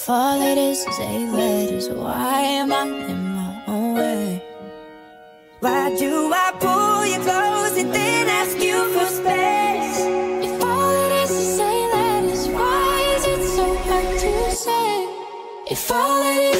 If all it is 8 letters, why am I in my own way? Why do I pull you close and then ask you for space? If all it is 8 letters, why is it so hard to say? If all it is